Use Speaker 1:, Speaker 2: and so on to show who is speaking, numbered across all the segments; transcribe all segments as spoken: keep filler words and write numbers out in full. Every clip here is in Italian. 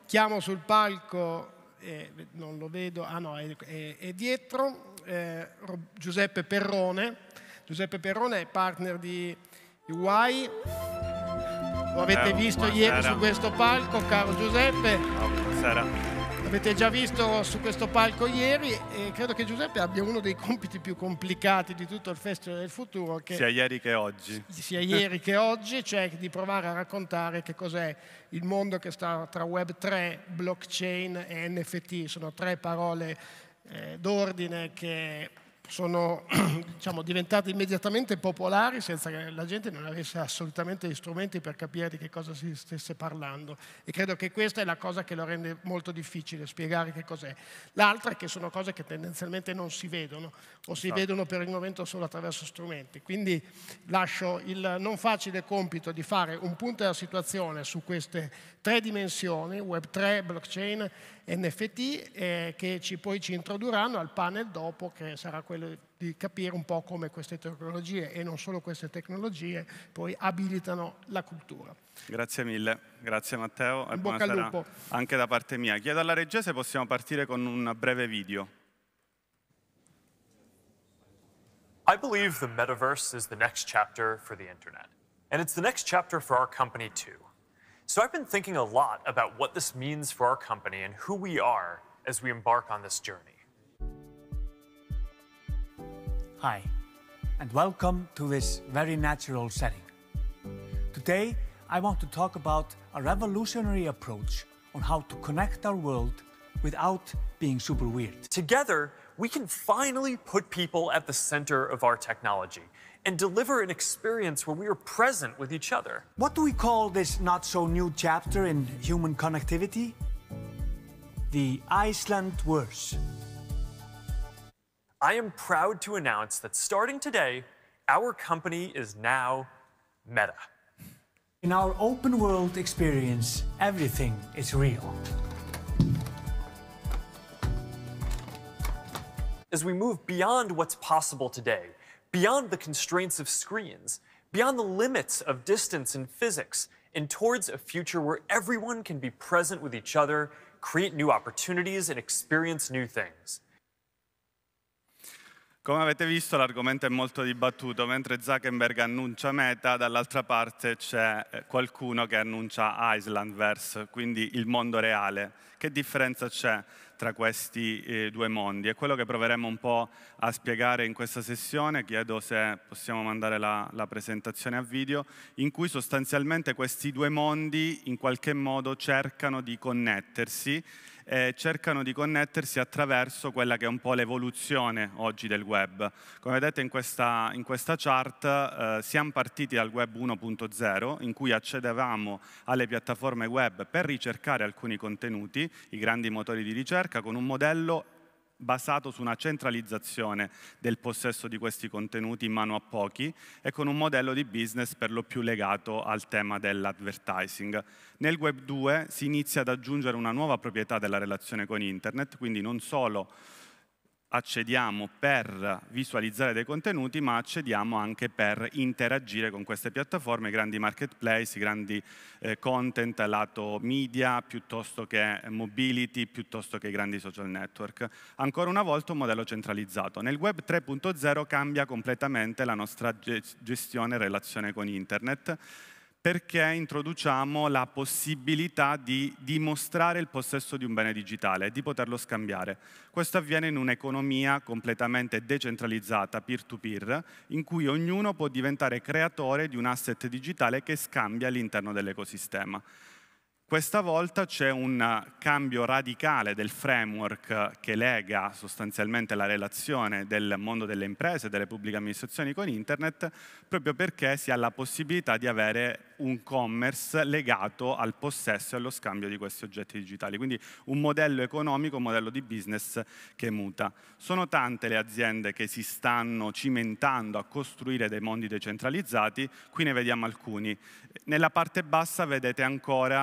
Speaker 1: chiamo sul palco, eh, non lo vedo, ah no, è, è, è dietro, eh, Giuseppe Perrone. Giuseppe Perrone è partner di Y. Lo avete visto ieri su questo palco, caro Giuseppe.
Speaker 2: Buonasera.
Speaker 1: L'avete già visto su questo palco ieri e credo che Giuseppe abbia uno dei compiti più complicati di tutto il Festival del Futuro. Che
Speaker 2: sia ieri che oggi.
Speaker 1: Sia ieri che oggi, cioè di provare a raccontare che cos'è il mondo che sta tra Web tre, blockchain e N F T. Sono tre parole eh, d'ordine che sono diciamo, diventate immediatamente popolari senza che la gente non avesse assolutamente gli strumenti per capire di che cosa si stesse parlando, e credo che questa è la cosa che lo rende molto difficile spiegare che cos'è. L'altra è che sono cose che tendenzialmente non si vedono o si vedono per il momento solo attraverso strumenti, quindi lascio il non facile compito di fare un punto della situazione su queste tre dimensioni, Web tre, blockchain, N F T, eh, che ci, poi ci introdurranno al panel dopo, che sarà quello di capire un po' come queste tecnologie, e non solo queste tecnologie, poi abilitano la cultura.
Speaker 2: Grazie mille, grazie Matteo, e
Speaker 1: in bocca al
Speaker 2: buonasera
Speaker 1: lupo
Speaker 2: anche da parte mia. Chiedo alla regia se possiamo partire con un breve video.
Speaker 3: I believe the metaverse is the next chapter for the internet, and it's the next chapter for our company too. So I've been thinking a lot about what this means for our company and who we are as we embark on this journey.
Speaker 4: Hi, and welcome to this very natural setting. Today, I want to talk about a revolutionary approach on how to connect our world without being super weird.
Speaker 3: Together, we can finally put people at the center of our technology and deliver an experience where we are present with each other.
Speaker 4: What do we call this not-so-new chapter in human connectivity? The Icelandverse.
Speaker 3: I am proud to announce that starting today, our company is now Meta.
Speaker 4: In our open world experience, everything is real.
Speaker 3: As we move beyond what's possible today, beyond the constraints of screens, beyond the limits of distance and physics, and towards a future where everyone can be present with each other, create new opportunities, and experience new things.
Speaker 2: Come avete visto, l'argomento è molto dibattuto. Mentre Zuckerberg annuncia Meta, dall'altra parte c'è qualcuno che annuncia Icelandverse, quindi il mondo reale. Che differenza c'è tra questi eh, due mondi? È quello che proveremo un po' a spiegare in questa sessione. Chiedo se possiamo mandare la, la presentazione a video, in cui sostanzialmente questi due mondi in qualche modo cercano di connettersi, e cercano di connettersi attraverso quella che è un po' l'evoluzione oggi del web. Come vedete in questa, in questa chart eh, siamo partiti dal web uno punto zero, in cui accedevamo alle piattaforme web per ricercare alcuni contenuti, i grandi motori di ricerca, con un modello basato su una centralizzazione del possesso di questi contenuti in mano a pochi e con un modello di business per lo più legato al tema dell'advertising. Nel web due si inizia ad aggiungere una nuova proprietà della relazione con Internet, quindi non solo accediamo per visualizzare dei contenuti, ma accediamo anche per interagire con queste piattaforme, grandi marketplace, grandi eh, content lato media, piuttosto che mobility, piuttosto che grandi social network. Ancora una volta un modello centralizzato. Nel web tre punto zero cambia completamente la nostra gestione e relazione con Internet, perché introduciamo la possibilità di dimostrare il possesso di un bene digitale e di poterlo scambiare. Questo avviene in un'economia completamente decentralizzata, peer-to-peer, in cui ognuno può diventare creatore di un asset digitale che scambia all'interno dell'ecosistema. Questa volta c'è un cambio radicale del framework che lega sostanzialmente la relazione del mondo delle imprese e delle pubbliche amministrazioni con Internet, proprio perché si ha la possibilità di avere un commerce legato al possesso e allo scambio di questi oggetti digitali. Quindi un modello economico, un modello di business che muta. Sono tante le aziende che si stanno cimentando a costruire dei mondi decentralizzati, qui ne vediamo alcuni. Nella parte bassa vedete ancora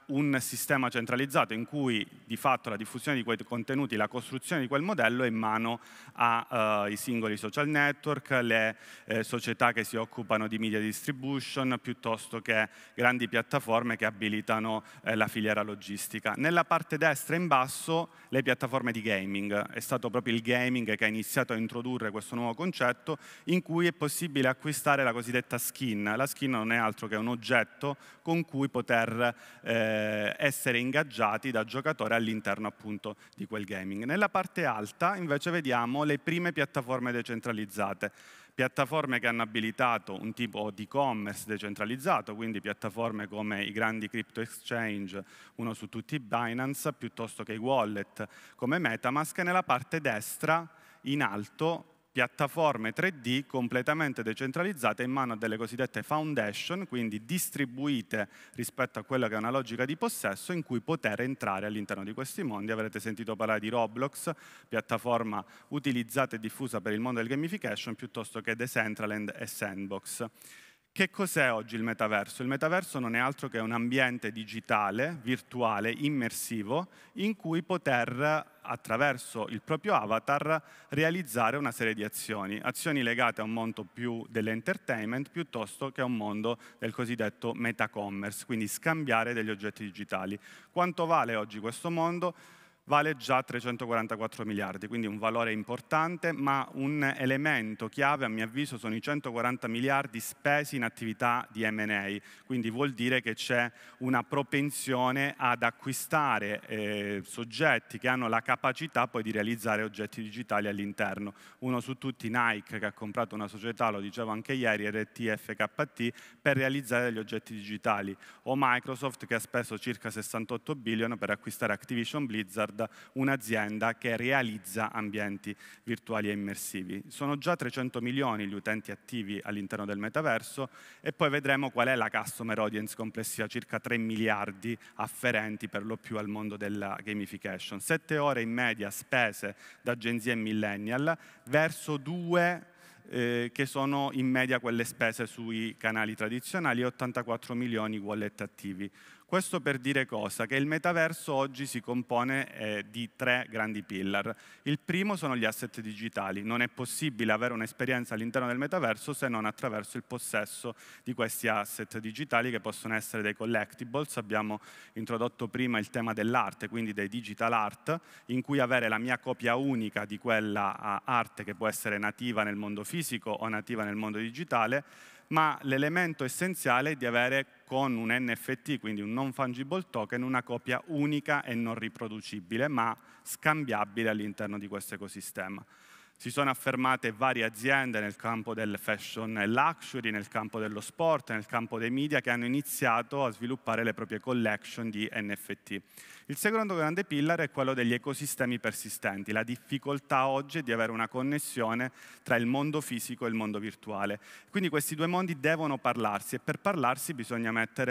Speaker 2: un sistema centralizzato in cui di fatto la diffusione di quei contenuti, la costruzione di quel modello è in mano ai uh, singoli social network, le eh, società che si occupano di media distribution, piuttosto che grandi piattaforme che abilitano eh, la filiera logistica. Nella parte destra in basso le piattaforme di gaming. È stato proprio il gaming che ha iniziato a introdurre questo nuovo concetto in cui è possibile acquistare la cosiddetta skin. La skin non è altro che un oggetto con cui poter eh, essere ingaggiati da giocatori all'interno appunto di quel gaming. Nella parte alta invece vediamo le prime piattaforme decentralizzate, piattaforme che hanno abilitato un tipo di e-commerce decentralizzato, quindi piattaforme come i grandi crypto exchange, uno su tutti Binance, piuttosto che i wallet come MetaMask, e nella parte destra in alto piattaforme tre D completamente decentralizzate in mano a delle cosiddette foundation, quindi distribuite rispetto a quella che è una logica di possesso in cui poter entrare all'interno di questi mondi. Avrete sentito parlare di Roblox, piattaforma utilizzata e diffusa per il mondo del gamification, piuttosto che Decentraland e Sandbox. Che cos'è oggi il metaverso? Il metaverso non è altro che un ambiente digitale, virtuale, immersivo, in cui poter, attraverso il proprio avatar, realizzare una serie di azioni. Azioni legate a un mondo più dell'entertainment, piuttosto che a un mondo del cosiddetto metacommerce, quindi scambiare degli oggetti digitali. Quanto vale oggi questo mondo? Vale già trecentoquarantaquattro miliardi, quindi un valore importante, ma un elemento chiave a mio avviso sono i centoquaranta miliardi spesi in attività di M and A, quindi vuol dire che c'è una propensione ad acquistare eh, soggetti che hanno la capacità poi di realizzare oggetti digitali all'interno. Uno su tutti Nike, che ha comprato una società, lo dicevo anche ieri, R T F K T, per realizzare degli oggetti digitali, o Microsoft che ha speso circa sessantotto billion per acquistare Activision Blizzard, un'azienda che realizza ambienti virtuali e immersivi. Sono già trecento milioni gli utenti attivi all'interno del metaverso e poi vedremo qual è la customer audience complessiva, circa tre miliardi afferenti per lo più al mondo della gamification. Sette ore in media spese da Gen Z e Millennial verso due eh, che sono in media quelle spese sui canali tradizionali e ottantaquattro milioni wallet attivi. Questo per dire cosa? Che il metaverso oggi si compone eh, di tre grandi pillar. Il primo sono gli asset digitali. Non è possibile avere un'esperienza all'interno del metaverso se non attraverso il possesso di questi asset digitali, che possono essere dei collectibles. Abbiamo introdotto prima il tema dell'arte, quindi dei digital art, in cui avere la mia copia unica di quella arte che può essere nativa nel mondo fisico o nativa nel mondo digitale, ma l'elemento essenziale è di avere con un N F T, quindi un non fungible token, una copia unica e non riproducibile, ma scambiabile all'interno di questo ecosistema. Si sono affermate varie aziende nel campo del fashion e luxury, nel campo dello sport, nel campo dei media, che hanno iniziato a sviluppare le proprie collection di N F T. Il secondo grande pillar è quello degli ecosistemi persistenti. La difficoltà oggi è di avere una connessione tra il mondo fisico e il mondo virtuale. Quindi questi due mondi devono parlarsi e per parlarsi bisogna mettere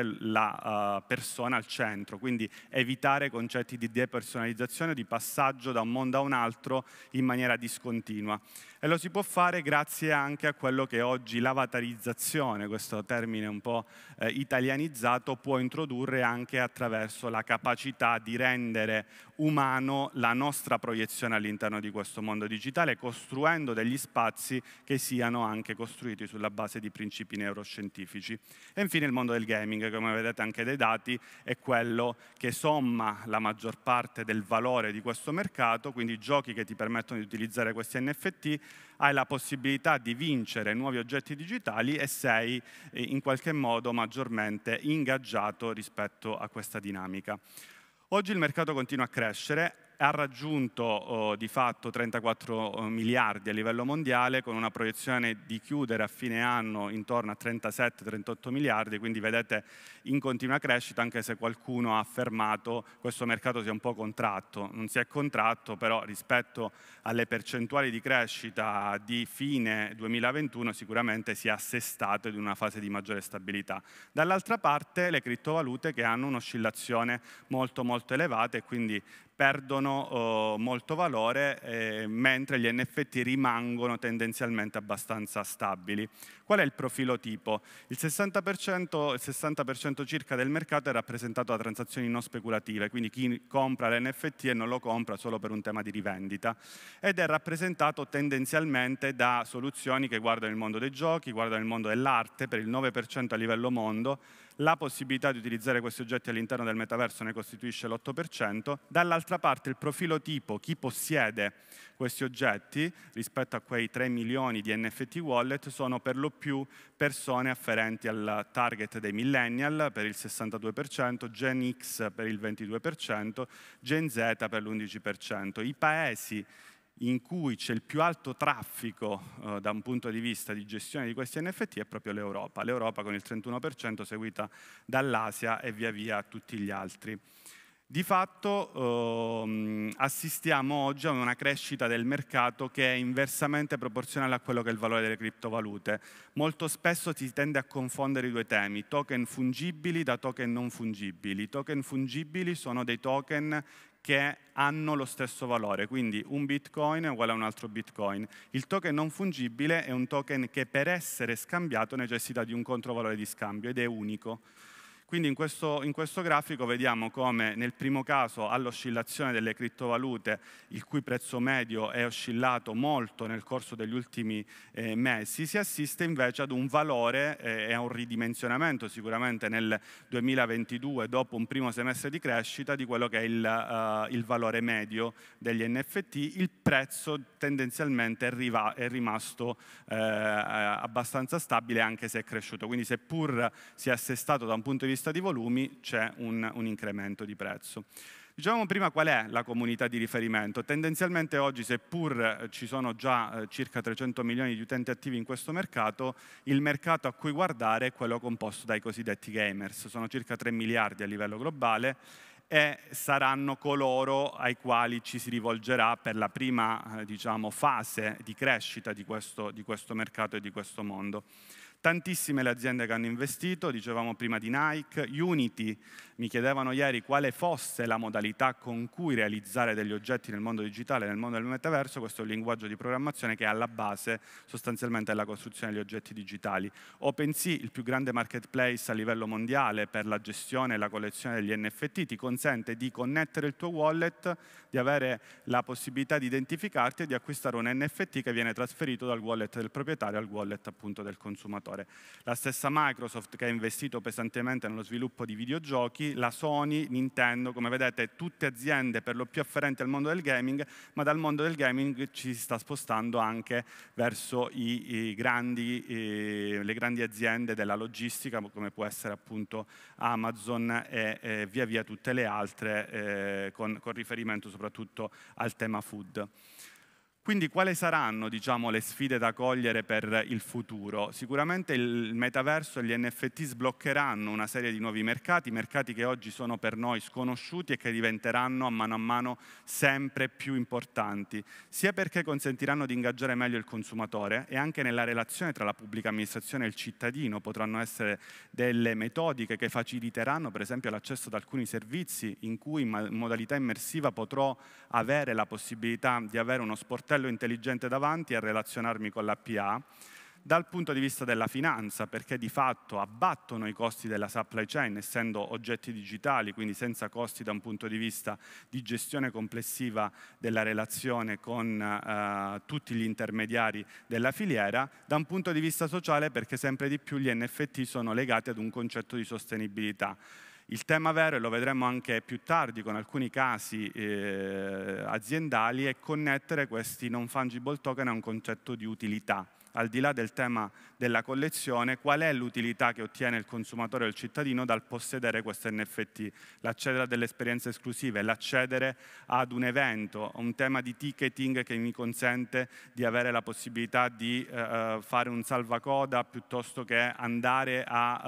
Speaker 2: la uh, persona al centro, quindi evitare concetti di depersonalizzazione, di passaggio da un mondo a un altro in maniera discontinua. E lo si può fare grazie anche a quello che oggi l'avatarizzazione, questo termine un po' eh, italianizzato, può introdurre anche attraverso la capacità di rendere umano la nostra proiezione all'interno di questo mondo digitale, costruendo degli spazi che siano anche costruiti sulla base di principi neuroscientifici. E infine il mondo del gaming, come vedete anche dai dati, è quello che somma la maggior parte del valore di questo mercato, quindi giochi che ti permettono di utilizzare questi N F T, hai la possibilità di vincere nuovi oggetti digitali e sei eh, in qualche modo maggiormente ingaggiato rispetto a questa dinamica. Oggi il mercato continua a crescere, ha raggiunto oh, di fatto trentaquattro miliardi a livello mondiale, con una proiezione di chiudere a fine anno intorno a trentasette trentotto miliardi, quindi vedete in continua crescita, anche se qualcuno ha affermato che questo mercato sia un po' contratto. Non si è contratto, però rispetto alle percentuali di crescita di fine duemilaventuno sicuramente si è assestato in una fase di maggiore stabilità. Dall'altra parte le criptovalute che hanno un'oscillazione molto molto elevata e quindi perdono uh, molto valore, eh, mentre gli N F T rimangono tendenzialmente abbastanza stabili. Qual è il profilo tipo? Il sessanta per cento, il sessanta per cento circa del mercato è rappresentato da transazioni non speculative, quindi chi compra l'N F T e non lo compra solo per un tema di rivendita, ed è rappresentato tendenzialmente da soluzioni che guardano il mondo dei giochi, guardano il mondo dell'arte, per il nove per cento a livello mondo. La possibilità di utilizzare questi oggetti all'interno del metaverso ne costituisce l'otto per cento. Dall'altra parte il profilo tipo, chi possiede questi oggetti, rispetto a quei tre milioni di N F T wallet, sono per lo più persone afferenti al target dei millennial per il sessantadue per cento, Gen X per il ventidue per cento, Gen Z per l'undici per cento. I paesi in cui c'è il più alto traffico eh, da un punto di vista di gestione di questi N F T è proprio l'Europa. L'Europa con il trentuno per cento, seguita dall'Asia e via via tutti gli altri. Di fatto ehm, assistiamo oggi a una crescita del mercato che è inversamente proporzionale a quello che è il valore delle criptovalute. Molto spesso si tende a confondere i due temi, token fungibili da token non fungibili. I token fungibili sono dei token che hanno lo stesso valore, quindi un bitcoin è uguale a un altro bitcoin. Il token non fungibile è un token che per essere scambiato necessita di un controvalore di scambio ed è unico. Quindi in questo, in questo grafico vediamo come nel primo caso all'oscillazione delle criptovalute, il cui prezzo medio è oscillato molto nel corso degli ultimi eh, mesi, si assiste invece ad un valore e eh, a un ridimensionamento sicuramente nel duemilaventidue, dopo un primo semestre di crescita, di quello che è il, uh, il valore medio degli N F T. Il prezzo tendenzialmente è, riva, è rimasto eh, abbastanza stabile, anche se è cresciuto. Quindi seppur si è assestato da un punto di vista di volumi, c'è un, un incremento di prezzo. Dicevamo prima qual è la comunità di riferimento. Tendenzialmente oggi, seppur ci sono già eh, circa trecento milioni di utenti attivi in questo mercato, il mercato a cui guardare è quello composto dai cosiddetti gamers. Sono circa tre miliardi a livello globale e saranno coloro ai quali ci si rivolgerà per la prima eh, diciamo, fase di crescita di questo, di questo mercato e di questo mondo. Tantissime le aziende che hanno investito, dicevamo prima di Nike, Unity, mi chiedevano ieri quale fosse la modalità con cui realizzare degli oggetti nel mondo digitale, nel mondo del metaverso. Questo è un linguaggio di programmazione che è alla base sostanzialmente della costruzione degli oggetti digitali. OpenSea, il più grande marketplace a livello mondiale per la gestione e la collezione degli N F T, ti consente di connettere il tuo wallet, di avere la possibilità di identificarti e di acquistare un N F T che viene trasferito dal wallet del proprietario al wallet appunto del consumatore. La stessa Microsoft che ha investito pesantemente nello sviluppo di videogiochi, la Sony, Nintendo, come vedete tutte aziende per lo più afferenti al mondo del gaming, ma dal mondo del gaming ci si sta spostando anche verso i, i grandi, eh, le grandi aziende della logistica, come può essere appunto Amazon e eh, via via tutte le altre, eh, con, con riferimento soprattutto al tema food. Quindi quali saranno, diciamo, le sfide da cogliere per il futuro? Sicuramente il metaverso e gli N F T sbloccheranno una serie di nuovi mercati, mercati che oggi sono per noi sconosciuti e che diventeranno a mano a mano sempre più importanti, sia perché consentiranno di ingaggiare meglio il consumatore e anche nella relazione tra la pubblica amministrazione e il cittadino potranno essere delle metodiche che faciliteranno per esempio l'accesso ad alcuni servizi in cui in modalità immersiva potrò avere la possibilità di avere uno sportello intelligente davanti e relazionarmi con l'A P A. Dal punto di vista della finanza, perché di fatto abbattono i costi della supply chain, essendo oggetti digitali, quindi senza costi da un punto di vista di gestione complessiva della relazione con eh, tutti gli intermediari della filiera. Da un punto di vista sociale, perché sempre di più gli N F T sono legati ad un concetto di sostenibilità. Il tema vero, e lo vedremo anche più tardi con alcuni casi eh, aziendali, è connettere questi non fungible token a un concetto di utilità. Al di là del tema della collezione, qual è l'utilità che ottiene il consumatore o il cittadino dal possedere questo N F T? L'accedere a delle esperienze esclusive, l'accedere ad un evento, un tema di ticketing che mi consente di avere la possibilità di eh, fare un salvacoda piuttosto che andare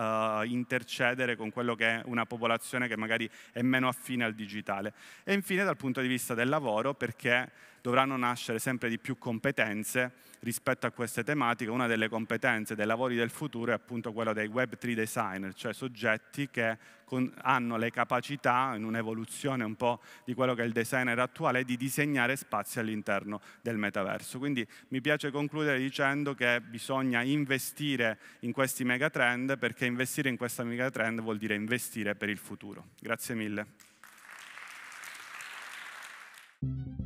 Speaker 2: a eh, intercedere con quello che è una popolazione che magari è meno affine al digitale. E infine dal punto di vista del lavoro, perché dovranno nascere sempre di più competenze rispetto a queste tematiche. Una delle competenze dei lavori del futuro è appunto quella dei web tre designer, cioè soggetti che con, hanno le capacità, in un'evoluzione un po' di quello che è il designer attuale, di disegnare spazi all'interno del metaverso. Quindi mi piace concludere dicendo che bisogna investire in questi megatrend, perché investire in questa megatrend vuol dire investire per il futuro. Grazie mille.